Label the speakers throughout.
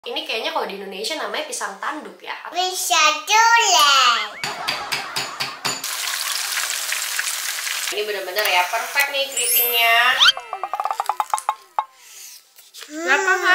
Speaker 1: Ini kayaknya kalau di Indonesia namanya pisang tanduk ya.
Speaker 2: Pisang tulen.
Speaker 1: Ini bener-bener ya, perfect nih keritingnya. Berapa, ha?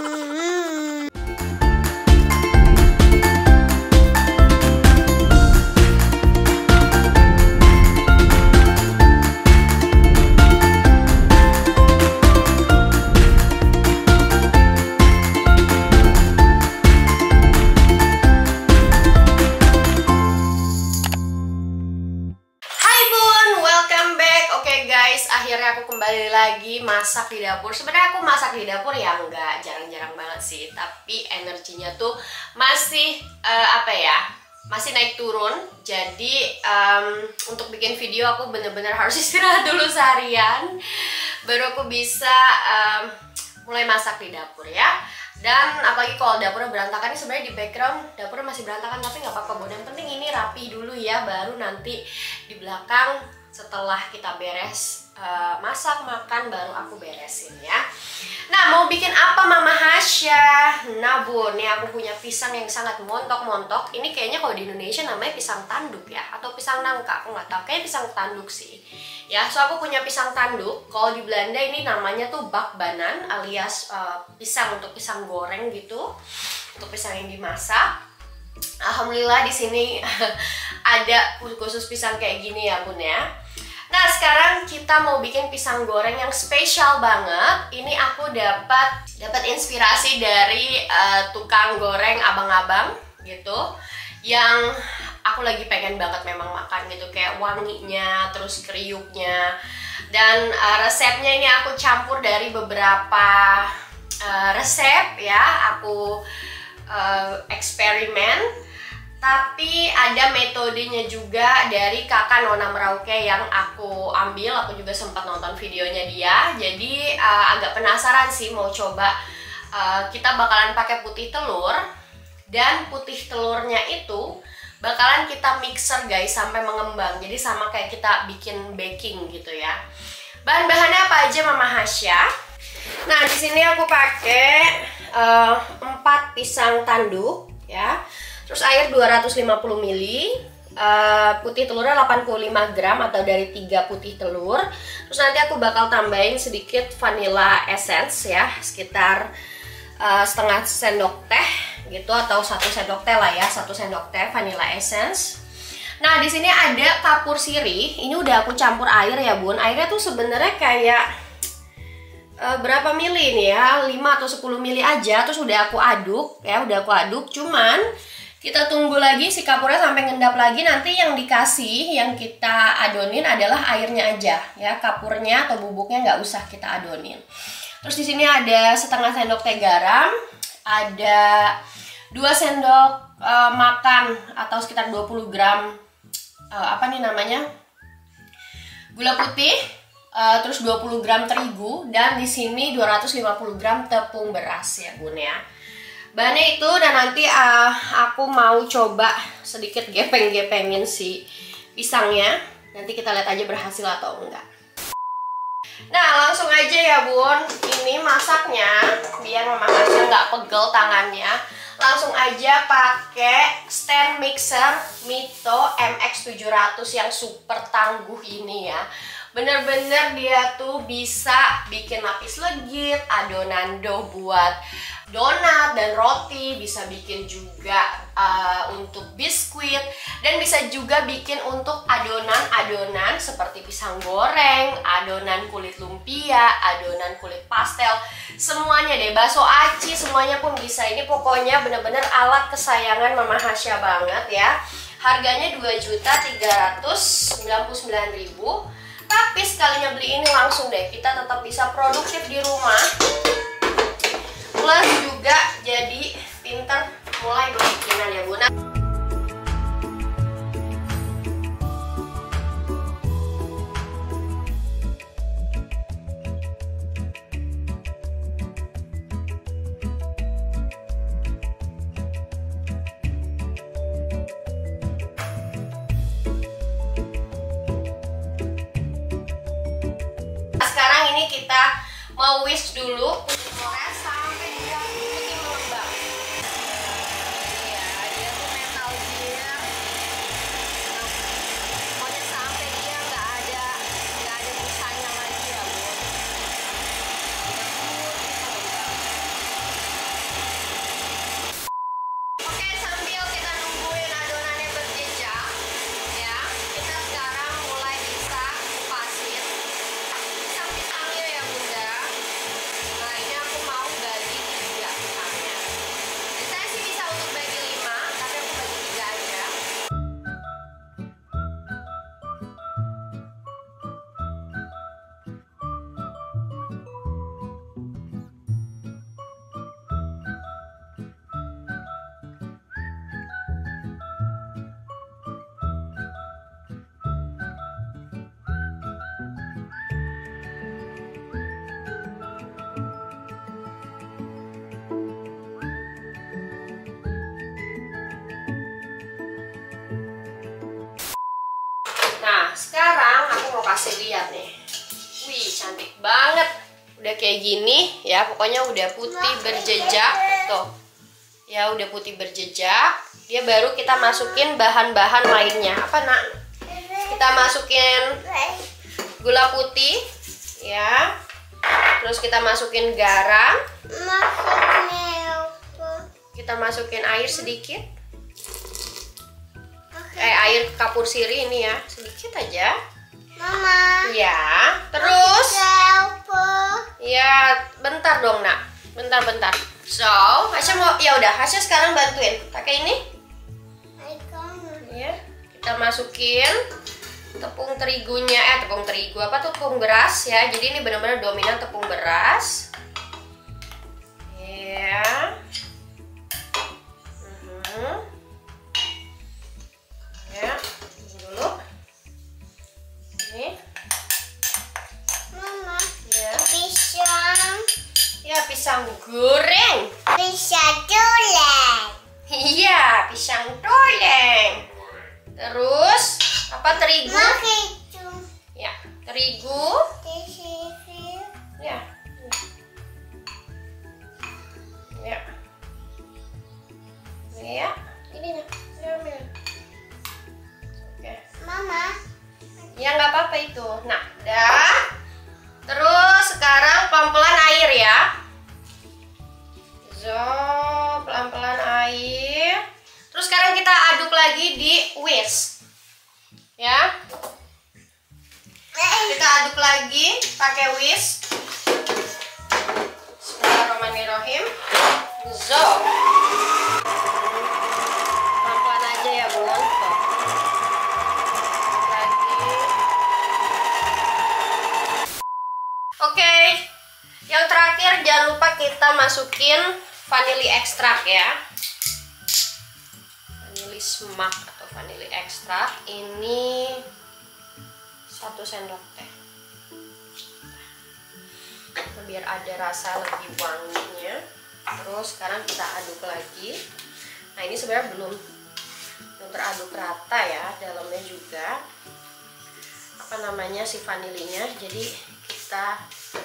Speaker 1: Akhirnya aku kembali lagi masak di dapur. Sebenarnya aku masak di dapur ya enggak jarang-jarang banget sih, tapi energinya tuh masih masih naik turun. Jadi untuk bikin video aku bener-bener harus istirahat dulu seharian, baru aku bisa mulai masak di dapur ya. Dan apalagi kalau dapurnya berantakan, ini sebenarnya di background dapurnya masih berantakan, tapi nggak apa-apa, Bon. Yang penting ini rapi dulu ya, baru nanti di belakang setelah kita beres masak makan baru aku beresin ya. Nah, mau bikin apa Mama Hasya? Nah Bun, nih aku punya pisang yang sangat montok-montok. Ini kayaknya kalau di Indonesia namanya pisang tanduk ya, atau pisang nangka, aku nggak tahu. Kayak pisang tanduk sih. Ya, so aku punya pisang tanduk. Kalau di Belanda ini namanya tuh bakbanan, alias pisang untuk pisang goreng gitu, untuk pisang yang dimasak. Alhamdulillah di sini ada khusus pisang kayak gini ya Bun ya. Nah, sekarang kita mau bikin pisang goreng yang spesial banget. Ini aku dapat inspirasi dari tukang goreng abang-abang gitu, yang aku lagi pengen banget memang makan gitu, kayak wanginya, terus kriuknya. Dan resepnya ini aku campur dari beberapa resep ya, aku eksperimen. Tapi ada metodenya juga dari kakak Nona Merauke yang aku ambil. Aku juga sempat nonton videonya dia. Jadi agak penasaran sih mau coba. Kita bakalan pakai putih telur. Dan putih telurnya itu bakalan kita mixer guys sampai mengembang. Jadi sama kayak kita bikin baking gitu ya. Bahan-bahannya apa aja Mama Hasya? Nah, di sini aku pakai 4 pisang tanduk ya. Terus air 250 ml, putih telurnya 85 gram atau dari 3 putih telur. Terus nanti aku bakal tambahin sedikit vanilla essence ya, sekitar setengah sendok teh gitu, atau 1 sendok teh lah ya, 1 sendok teh vanilla essence. Nah, di sini ada kapur sirih. Ini udah aku campur air ya Bun. Airnya tuh sebenarnya kayak berapa mili nih ya, 5 atau 10 mili aja. Terus udah aku aduk ya, cuman kita tunggu lagi si kapurnya sampai ngendap lagi. Nanti yang dikasih, yang kita adonin adalah airnya aja ya, kapurnya atau bubuknya nggak usah kita adonin. Terus di sini ada setengah sendok teh garam, ada 2 sendok makan atau sekitar 20 gram gula putih, terus 20 gram terigu, dan di sini 250 gram tepung beras ya Bun ya. Bahannya itu, dan nanti aku mau coba sedikit gepeng-gepengin si pisangnya. Nanti kita lihat aja berhasil atau enggak. Nah, langsung aja ya Bun. Ini masaknya biar Mama Hasya nggak pegel tangannya. Langsung aja pakai stand mixer Mito MX700 yang super tangguh ini ya. Bener-bener dia tuh bisa bikin lapis legit, adonan dough buat donat dan roti, bisa bikin juga untuk biskuit, dan bisa juga bikin untuk adonan-adonan seperti pisang goreng, adonan kulit lumpia, adonan kulit pastel, semuanya deh, bakso aci, semuanya pun bisa. Ini pokoknya bener-bener alat kesayangan Mama Hasya banget ya. Harganya 2.399.000. Tapi sekalinya beli ini langsung deh, kita tetap bisa produktif di rumah. Plus juga jadi pinter mulai berbikinan ya Bun. Sekarang ini kita mau whisk dulu putih telurnya sampai dia putih mengembang. kasih lihat nih. Wih, cantik banget. Udah kayak gini ya, pokoknya udah putih berjejak tuh. Ya, udah putih berjejak. Dia baru kita masukin bahan-bahan lainnya. Apa, Nak? Kita masukin gula putih ya. Terus kita masukin garam. Kita masukin air sedikit. Air kapur sirih ini ya, sedikit aja.
Speaker 2: Mama.
Speaker 1: Ya, terus. Ya, bentar dong, Nak. Bentar. So, Hasya mau, ya udah, Hasya sekarang bantuin. Pakai ini. Ya, kita masukin tepung terigunya, tepung terigu apa tuh, tepung beras ya. Jadi ini benar-benar dominan tepung beras. Ya. Ya, ini dulu. Ini.
Speaker 2: Mama.
Speaker 1: Ya.
Speaker 2: Pisang.
Speaker 1: Ya, pisang goreng.
Speaker 2: Pisang goreng.
Speaker 1: Iya, pisang goreng. Terus apa, terigu?
Speaker 2: Begitu.
Speaker 1: Ya, terigu.
Speaker 2: Di sini.
Speaker 1: Ya. Ya. Ya, ini ya. Ambil. Oke.
Speaker 2: Mama.
Speaker 1: Ya, nggak apa-apa itu. Nah, dah. Terus sekarang pelan-pelan air ya. So, pelan-pelan air. Terus sekarang kita aduk lagi di whisk. Ya. Kita aduk lagi pakai whisk. Bismillahirrahmanirrahim. So. Pelan-pelan aja ya, Bun. Tuh. Lagi. Oke. Yang terakhir jangan lupa kita masukin vanili ekstrak ya. Vanili smak atau vanili ekstrak ini 1 sendok teh. Biar ada rasa lebih wanginya. Terus sekarang kita aduk lagi. Nah, ini sebenarnya belum teraduk rata ya, dalamnya juga apa namanya si vanilinya. Jadi kita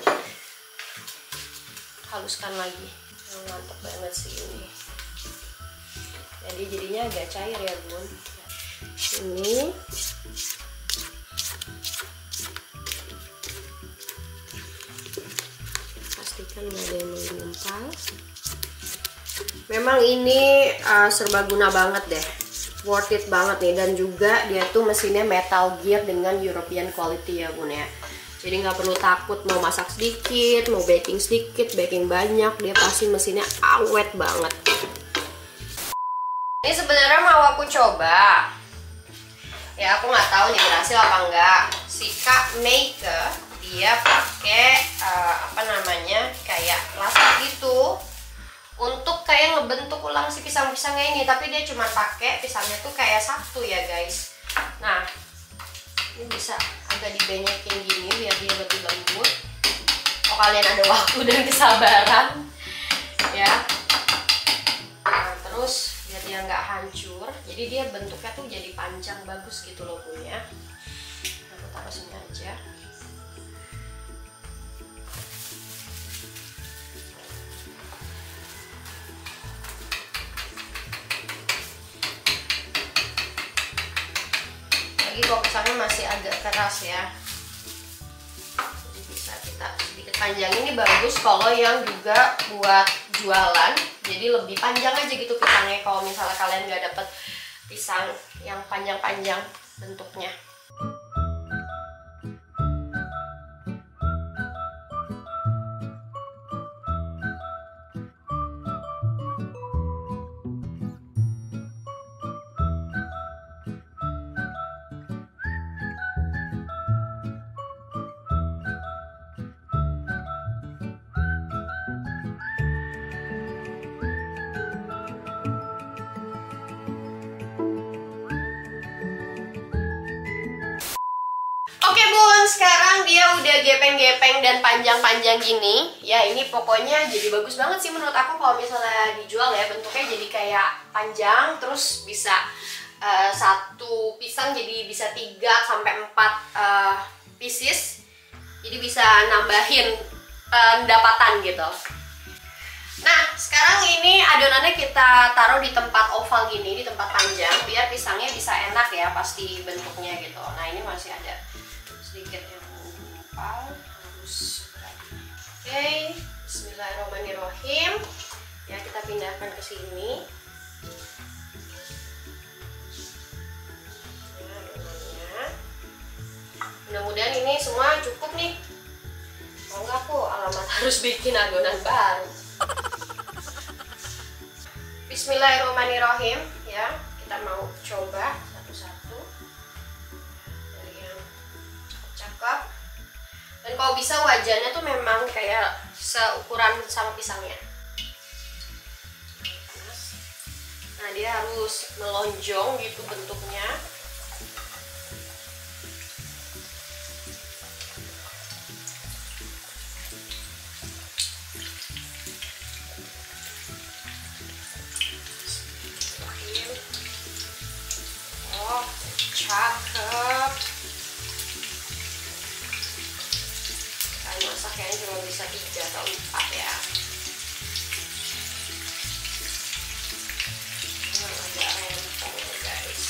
Speaker 1: haluskan lagi. Mantap banget sih ini. Jadi jadinya agak cair ya, Bun. Ini pastikan nggak ada yang mengumpal. Memang ini serbaguna banget deh, worth it banget nih. Dan juga dia tuh mesinnya Metal Gear dengan European quality ya, Bun ya. Jadi nggak perlu takut mau masak sedikit, mau baking sedikit, baking banyak, dia pasti mesinnya awet banget. Ini sebenarnya mau aku coba. Ya, aku nggak tahu nih berhasil apa enggak. Si Kak Meike dia pakai apa namanya, kayak plastik gitu untuk kayak ngebentuk ulang si pisang-pisangnya ini. Tapi dia cuma pakai pisangnya tuh kayak satu ya, guys. Nah, ini bisa agak dibanyakin gini biar dia lebih lembut. Oh, kalian ada waktu dan kesabaran ya. Nah, terus biar dia nggak hancur, jadi dia bentuknya tuh jadi panjang bagus gitu loh, punya. Aku taruh sini aja. Lagi kok pisangnya masih agak keras ya, jadi bisa kita sedikit panjang. Ini bagus kalau yang juga buat jualan, jadi lebih panjang aja gitu pisangnya kalau misalnya kalian nggak dapet pisang yang panjang-panjang bentuknya. Oke, Bun, sekarang dia udah gepeng-gepeng dan panjang-panjang gini. Ya, ini pokoknya jadi bagus banget sih menurut aku kalau misalnya dijual ya. Bentuknya jadi kayak panjang, terus bisa satu pisang jadi bisa 3 sampai 4 pieces, jadi bisa nambahin pendapatan gitu. Nah, sekarang ini adonannya kita taruh di tempat oval gini, di tempat panjang, biar pisangnya bisa enak ya pasti bentuknya gitu. Nah, ini masih ada sedikit yang menggumpal, harus oke. Bismillahirrahmanirrahim. Ya, kita pindahkan ke sini. Nah, adonannya. Mudah-mudahan ini semua cukup nih. Kalau nggak aku alamat harus bikin adonan baru. Bismillahirrahmanirrahim ya, kita mau coba satu-satu dari yang cakep. Dan kalau bisa wajannya tuh memang kayak seukuran sama pisangnya. Nah, dia harus melonjong gitu bentuknya. Oh, cakep. Kali masak kayaknya cuma bisa 3 atau 4 ya. Agak rempong guys.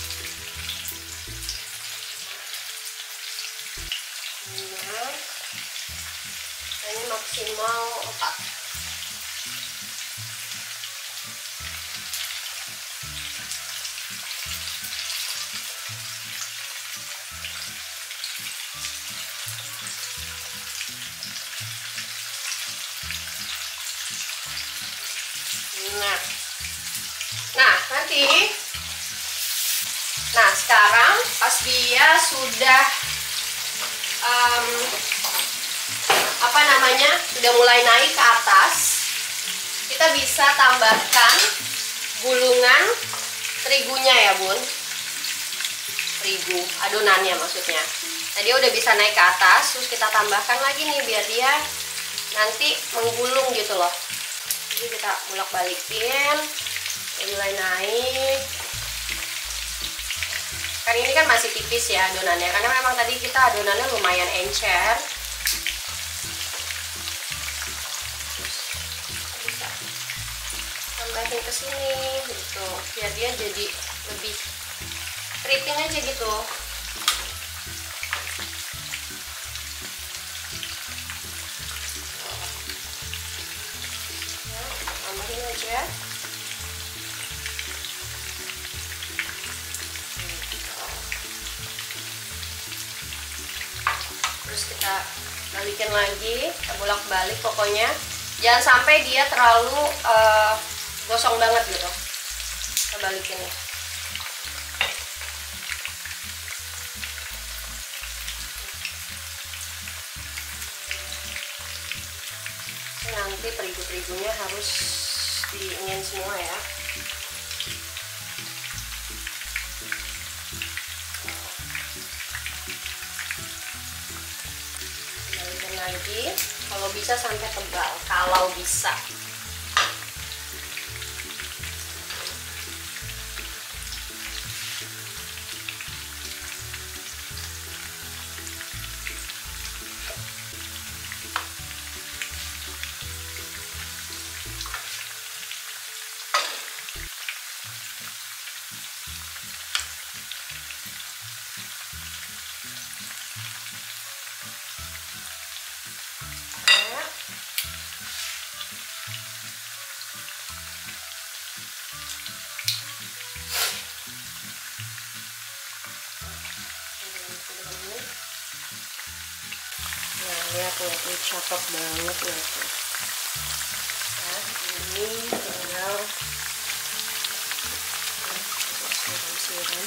Speaker 1: Nah, ini maksimal 4. Nah, nanti, sekarang pas dia sudah sudah mulai naik ke atas, kita bisa tambahkan gulungan terigunya ya bun, terigu adonannya maksudnya. Nah, dia udah bisa naik ke atas, terus kita tambahkan lagi nih biar dia nanti menggulung gitu loh. Jadi kita bolak-balikin, mulai naik. Kan ini kan masih tipis ya adonannya, karena memang tadi kita adonannya lumayan encer. Bisa tambahin ke sini gitu, biar dia jadi lebih keriting aja gitu. Tambahin aja. Terus kita balikin lagi, kita bolak-balik pokoknya. Jangan sampai dia terlalu gosong banget gitu. Kita balikin ya. Nanti terigu-terigunya harus diingin semua ya. Balikin lagi, kalau bisa sampai tebal, kalau bisa. Nah, lihat tuh cakep banget ya tuh. Nah, ini tinggal siram-siram.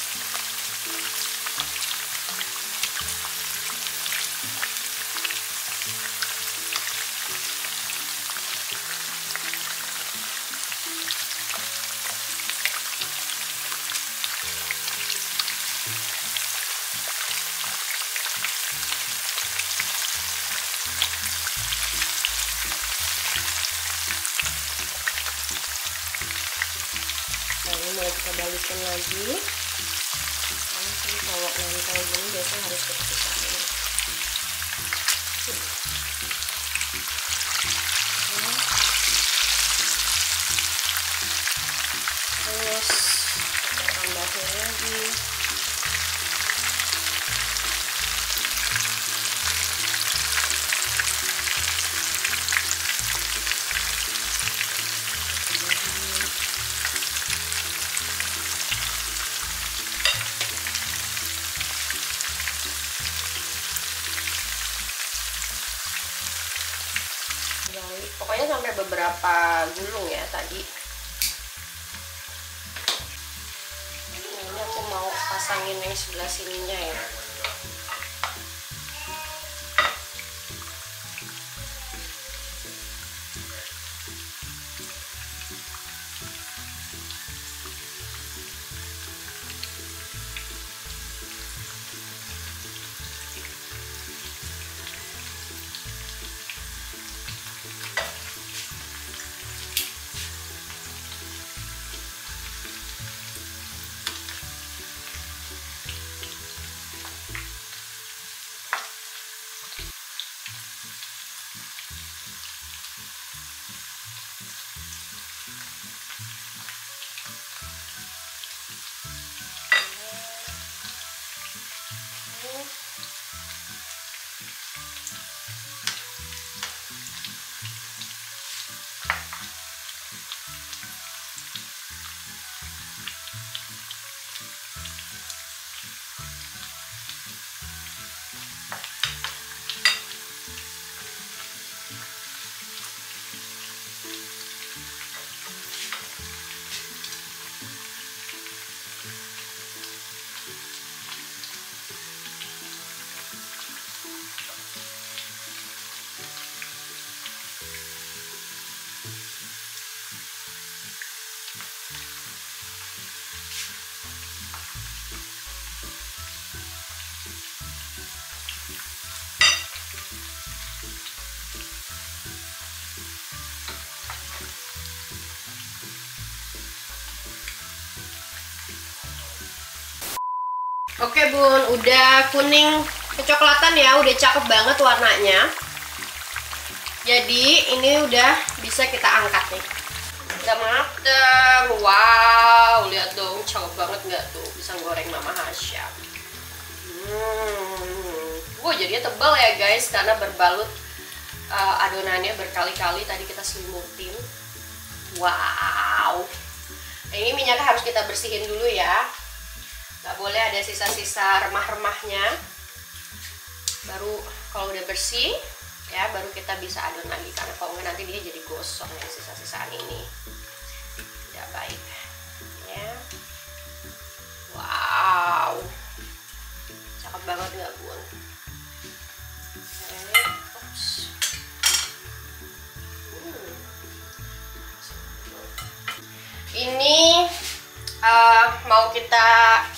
Speaker 1: Mulai kita balikin lagi. Kalau nempel gini biasanya harus kita pisahin. terus kita tambahin lagi. Pokoknya sampai beberapa gulung ya tadi. Ini aku mau pasangin yang sebelah sininya ya. Oke bun, udah kuning kecoklatan ya, udah cakep banget warnanya. Jadi ini udah bisa kita angkat nih. Udah mateng, wow, lihat dong, cakep banget nggak tuh, bisa goreng Mama Hasya. Wow, jadinya tebal ya guys, karena berbalut adonannya berkali-kali tadi kita selimutin. Wow, nah, ini minyaknya harus kita bersihin dulu ya. Nggak boleh ada sisa-sisa remah-remahnya. Baru kalau udah bersih ya baru kita bisa adon lagi, karena kalau nggak nanti dia jadi gosong ya, sisa-sisaan ini tidak baik ya. Wow, cakep banget nggak bun? Ini mau kita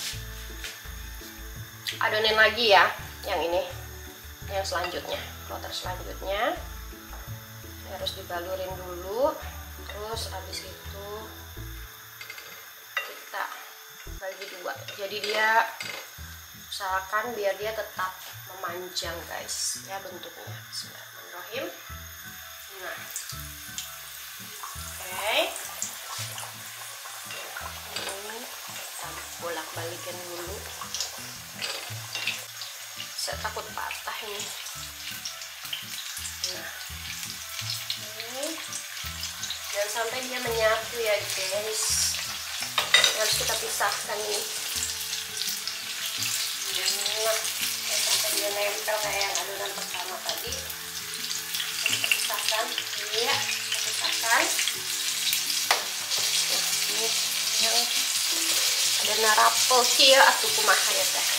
Speaker 1: adonin lagi ya, yang ini, yang selanjutnya, kloter selanjutnya harus dibalurin dulu. Terus habis itu kita bagi dua, jadi dia usahakan biar dia tetap memanjang guys ya bentuknya. Bismillahirrahmanirrahim. Nah, oke, ini kita bolak-balikin dulu. Saya takut patah ini. Nah, ini jangan sampai dia menyatu ya guys, harus kita pisahkan nih. Nah, sampai dia nempel kayak yang adonan pertama tadi, kita pisahkan. Iya, kita pisahkan. Nah, ini yang ada narapel kia atau kumaha ya teh.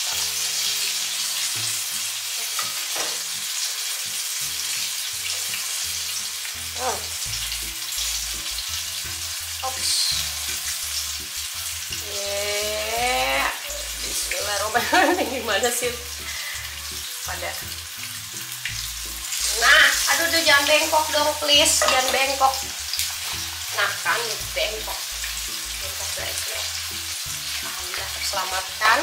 Speaker 1: Bismillahirrahmanirrahim. Gimana sih pada? Nah, aduh jangan bengkok dong please, jangan bengkok. Nah kan bengkok guys ya. Alhamdulillah terselamatkan.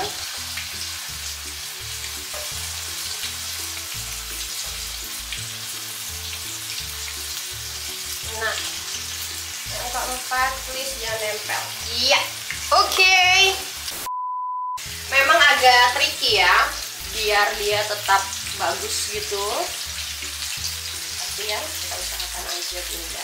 Speaker 1: Nah, bengkok. tempat, please jangan nempel. Iya, oke. Memang agak tricky ya, biar dia tetap bagus gitu. Tapi ya kita usahakan aja bunda.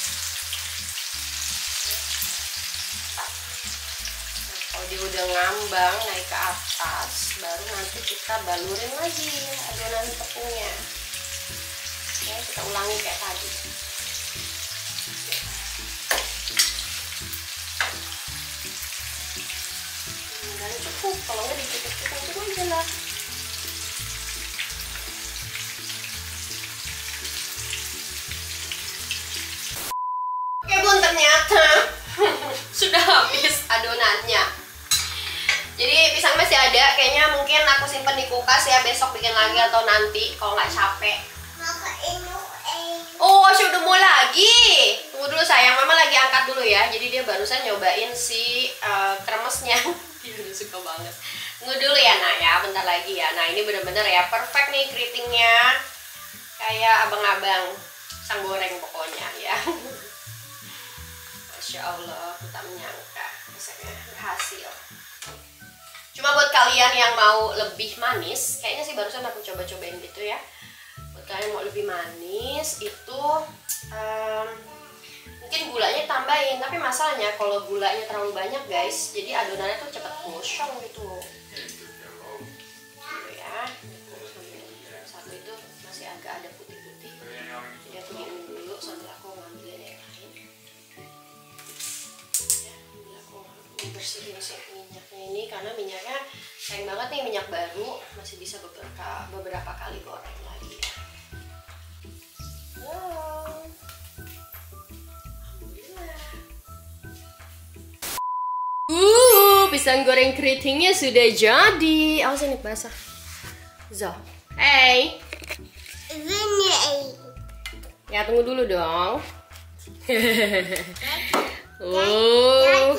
Speaker 1: Nah, kalau dia udah ngambang naik ke atas, baru nanti kita balurin lagi adonan tepungnya. Oke, kita ulangi kayak tadi. Dan cukup, kalau nggak dikit-dikit aja lah. Oke bun, ternyata sudah habis adonannya. Jadi pisang masih ada, kayaknya mungkin aku simpen di kulkas ya, besok bikin lagi atau nanti kalau nggak capek. Oh, Asya udah mau lagi. Tunggu dulu sayang, mama lagi angkat dulu ya. Jadi dia barusan nyobain si kremesnya. Dia udah suka banget. Tunggu dulu ya nak ya, bentar lagi ya. Nah ini bener-bener ya perfect nih keritingnya. Kayak abang-abang sang goreng pokoknya ya. Masya Allah, aku tak menyangka resepnya berhasil. Cuma buat kalian yang mau lebih manis, kayaknya sih barusan aku coba-cobain gitu ya. Buat kalian mau lebih manis itu mungkin gulanya tambahin. Tapi masalahnya kalau gulanya terlalu banyak guys, jadi adonannya tuh cepet gosong gitu. Gitu ya. Satu itu masih agak ada putih-putih. Jadi aku diinin dulu sambil aku ngambil yang lain. Ya, aku bersihin si minyaknya ini karena minyaknya sayang banget nih, minyak baru masih bisa beberapa kali goreng lagi ya. Wow. Alhamdulillah. Pisang goreng keritingnya sudah jadi. Awas ini basah. Zo. Hey. Ya tunggu dulu dong. Oh.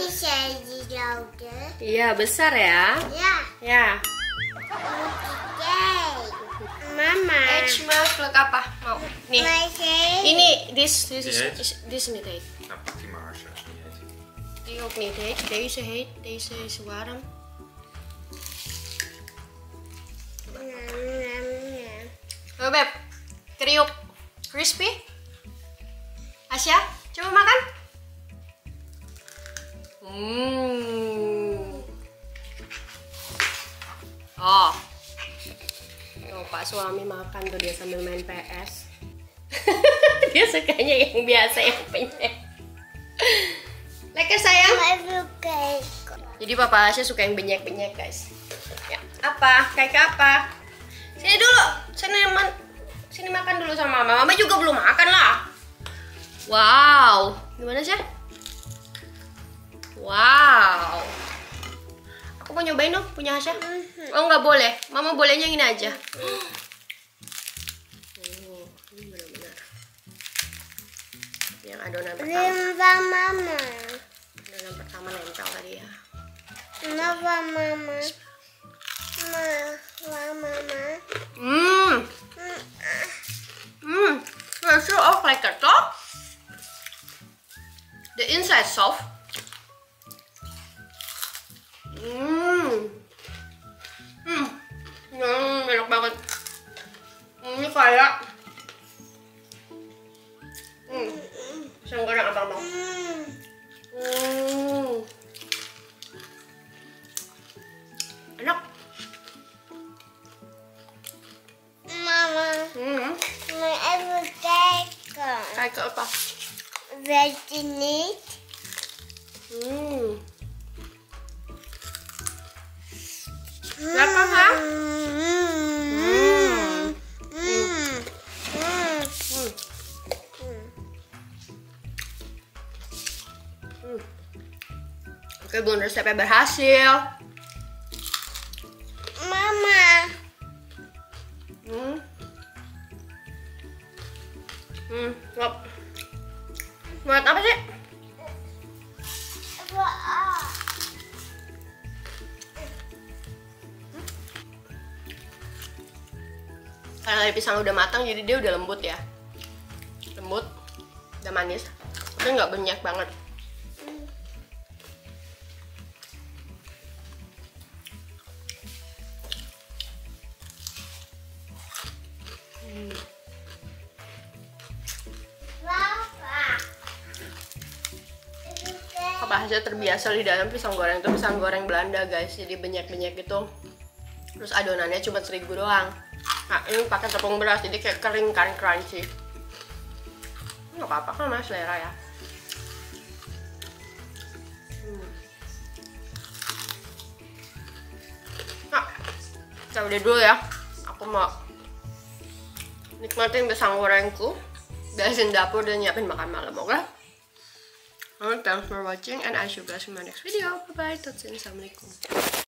Speaker 1: Iya besar ya. Ya.
Speaker 2: Mama.
Speaker 1: Ejma, kluk apa? Mau? Nih. Ini this niet heet.
Speaker 3: Nou, pak die maar als het niet heet.
Speaker 1: Die ook niet heet. Deze heet. Deze is warm. Oh beb, kriuk, crispy. Asya, coba makan. Oh, Pak suami makan tuh dia sambil main PS. Dia sukanya yang biasa, yang penyet. Lekker sayang. Jadi Papa Asya suka yang benyek-benyek guys. Ya, apa? Kayak apa? Sini dulu, sini makan dulu sama Mama. Mama juga belum makan lah. Wow, gimana sih? Wow. Aku mau nyobain dong, punya Asya. Oh nggak boleh, Mama bolehnya ini aja. Ini benar-benar yang adonan pertama. Adonan pertama nempel tadi ya.
Speaker 2: Kenapa mama?
Speaker 1: It's so off like a top. The inside soft. Enak banget. Ini kayak pisang goreng abang-abang. Enak.
Speaker 2: Mama, mau even kijken.
Speaker 1: Kayak apa?
Speaker 2: Weet je niet?
Speaker 1: Lekker kan? Oke bun, resepnya berhasil.
Speaker 2: Mama.
Speaker 1: Buat apa sih? Karena dari pisang udah matang jadi dia udah lembut ya. Lembut, udah manis. Tapi nggak banyak banget. Papa aja terbiasa di dalam pisang goreng itu pisang goreng Belanda guys, jadi banyak-banyak gitu. Terus adonannya cuma terigu doang. Nah ini pakai tepung beras jadi kayak kering kan, crunchy. Nggak apa-apa kan mas, selera ya. Nah kita udah dulu ya. Aku mau nikmatin pisang gorengku, beresin dapur dan nyiapin makan malam, oke? Thanks for watching and I see you guys in my next video. Bye bye. Assalamualaikum.